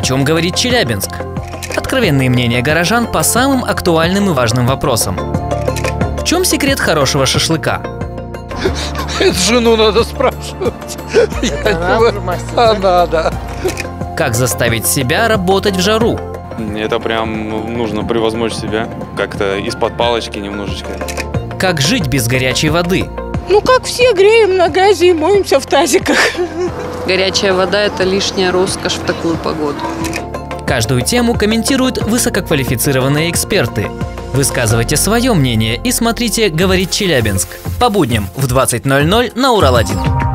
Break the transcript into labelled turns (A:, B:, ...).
A: чем говорит Челябинск? Откровенные мнения горожан по самым актуальным и важным вопросам. В чем секрет хорошего шашлыка?
B: Это жену надо спрашивать. Она, да.
A: Как заставить себя работать в жару?
C: Это прям нужно превозмочь себя, как-то из-под палочки немножечко.
A: Как жить без горячей воды?
D: Ну, как все, греем на газе и моемся в тазиках.
E: Горячая вода – это лишняя роскошь в такую погоду.
A: Каждую тему комментируют высококвалифицированные эксперты. Высказывайте свое мнение и смотрите «Говорит Челябинск» по будням в 20:00 на Урал-1.